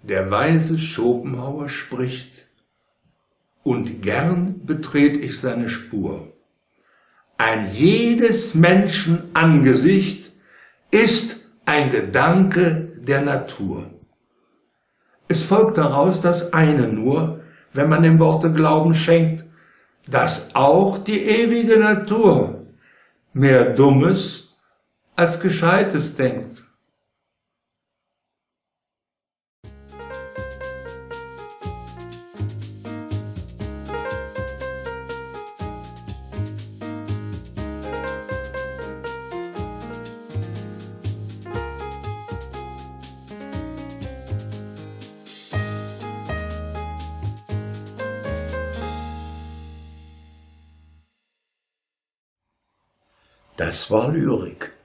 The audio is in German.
Der weise Schopenhauer spricht: Und gern betret ich seine Spur. Ein jedes Menschen Angesicht ist ein Gedanke der Natur. Es folgt daraus das eine nur, wenn man dem Worte Glauben schenkt, dass auch die ewige Natur mehr Dummes als Gescheites denkt. Das war Lyrik.